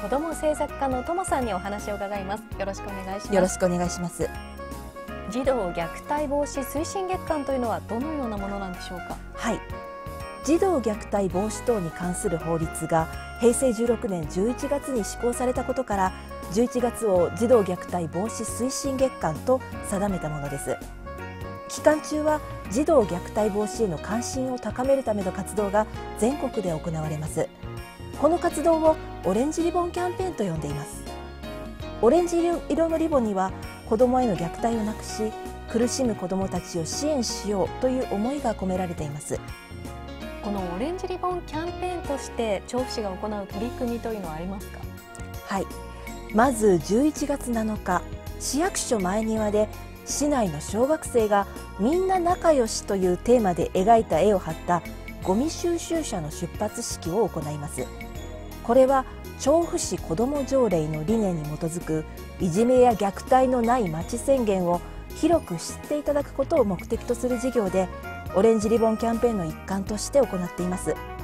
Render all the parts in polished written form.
子ども政策課のともさんにお話を伺います。よろしくお願いします。 よろしくお願いします。 児童虐待防止推進月間というのはどのようなものなんでしょうか。 はい、児童虐待防止等に関する法律が平成16年11月に施行されたことから、11月を児童虐待防止推進月間と定めたものです。期間中は児童虐待防止への関心を高めるための活動が全国で行われます。この活動をオレンジリボンキャンペーンと呼んでいます。オレンジ色のリボンには子どもへの虐待をなくし、苦しむ子どもたちを支援しようという思いが込められています。 このオレンジリボンキャンペーンとして調布市が行う取り組みというのはありますか。 はい、まず11月7日、市役所前庭で市内の小学生がみんな仲良しというテーマで描いた絵を貼ったゴミ収集車の出発式を行います。これは調布市子ども条例の理念に基づくいじめや虐待のない街宣言を広く知っていただくことを目的とする事業で、オレンジリボンキャンペーンの一環として行っています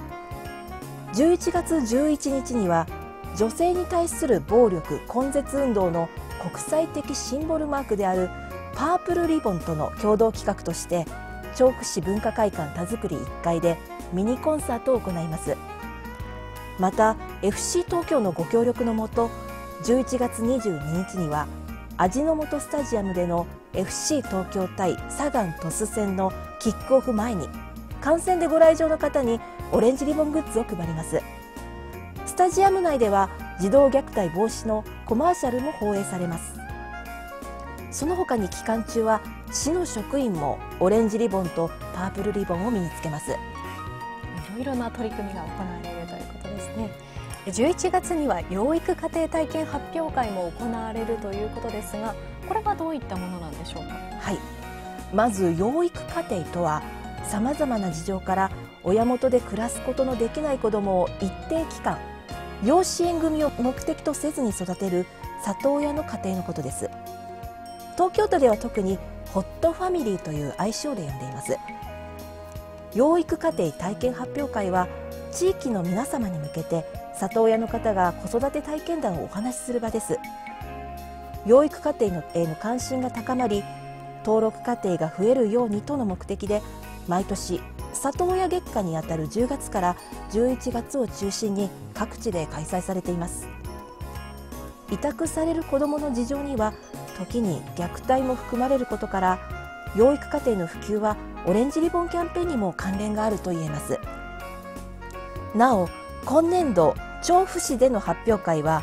。11月11日には女性に対する暴力根絶運動の国際的シンボルマークであるパープルリボンとの共同企画として、調布市文化会館田作り1階でミニコンサートを行います。また FC 東京のご協力のもと、11月22日には味の素スタジアムでの FC 東京対サガン鳥栖戦のキックオフ前に、観戦でご来場の方にオレンジリボングッズを配ります。スタジアム内では児童虐待防止のコマーシャルも放映されます。その他に期間中は市の職員もオレンジリボンとパープルリボンを身につけます。 いろいろな取り組みが行われるということですね。11月には養育家庭体験発表会も行われるということですが、これはどういったものなんでしょうか。 はい、まず養育家庭とは、さまざまな事情から親元で暮らすことのできない子どもを一定期間養子縁組を目的とせずに育てる里親の家庭のことです。東京都では特にホットファミリーという愛称で呼んでいます。養育家庭体験発表会は地域の皆様に向けて里親の方が子育て体験談をお話しする場です。養育家庭への関心が高まり、登録家庭が増えるようにとの目的で、毎年里親月間にあたる10月から11月を中心に各地で開催されています。委託される子どもの事情には時に虐待も含まれることから、養育家庭の普及はオレンジリボンキャンペーンにも関連があると言えます。なお、今年度調布市での発表会は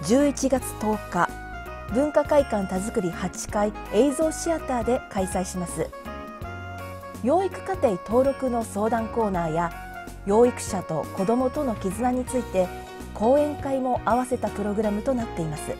11月10日、文化会館田作り8階映像シアターで開催します。養育家庭登録の相談コーナーや養育者と子どもとの絆について講演会も合わせたプログラムとなっています。 と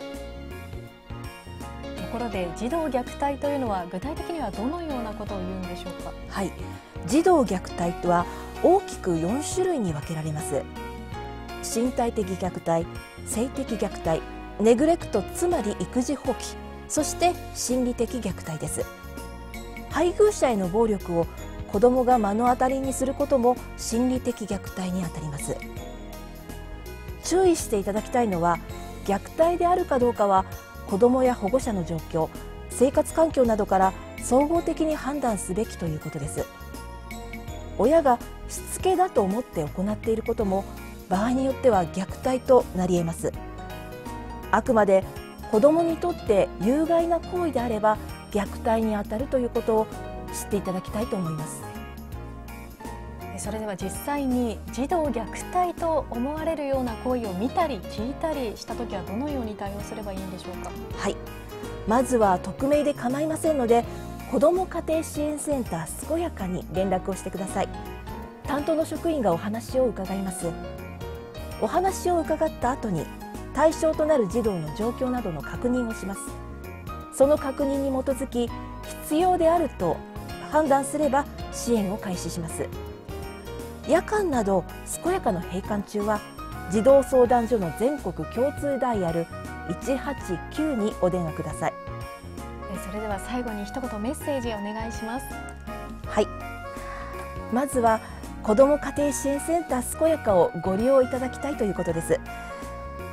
ころで児童虐待というのは具体的にはどのようなことを言うんでしょうか。 はい、児童虐待とは大きく4種類に分けられます。身体的虐待、性的虐待、ネグレクト、つまり育児放棄、そして心理的虐待です。配偶者への暴力を子どもが目の当たりにすることも心理的虐待にあたります。注意していただきたいのは、虐待であるかどうかは子どもや保護者の状況、生活環境などから総合的に判断すべきということです。親がしつけだと思って行っていることも場合によっては虐待となり得ます。あくまで子どもにとって有害な行為であれば虐待にあたるということを知っていただきたいと思います。 それでは実際に児童虐待と思われるような行為を見たり聞いたりしたときはどのように対応すればいいんでしょうか。 はい、まずは匿名で構いませんので、子ども家庭支援センター健やかに連絡をしてください。担当の職員がお話を伺います。お話を伺った後に対象となる児童の状況などの確認をします。その確認に基づき必要であると判断すれば支援を開始します。夜間など健やかの閉館中は児童相談所の全国共通ダイヤル189にお電話ください。 それでは最後に一言メッセージお願いします。 はい、まずは子ども家庭支援センター健やかをご利用いただきたいということです。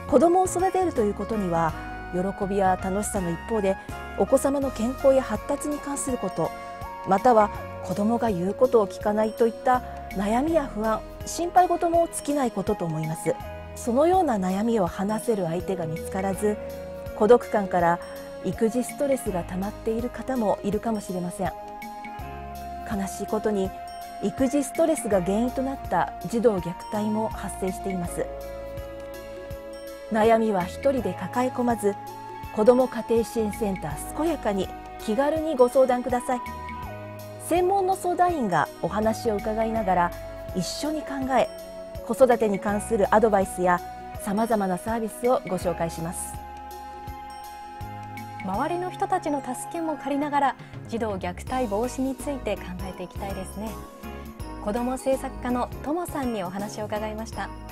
子供を育てるということには喜びや楽しさの一方で、お子様の健康や発達に関すること、または子供が言うことを聞かないといった悩みや不安、心配事も尽きないことと思います。そのような悩みを話せる相手が見つからず、孤独感から育児ストレスが溜まっている方もいるかもしれません。悲しいことに育児ストレスが原因となった児童虐待も発生しています。悩みは一人で抱え込まず、子ども家庭支援センター健やかに気軽にご相談ください。専門の相談員がお話を伺いながら一緒に考え、子育てに関するアドバイスやさまざまなサービスをご紹介します。 周りの人たちの助けも借りながら児童虐待防止について考えていきたいですね。子ども政策課のともさんにお話を伺いました。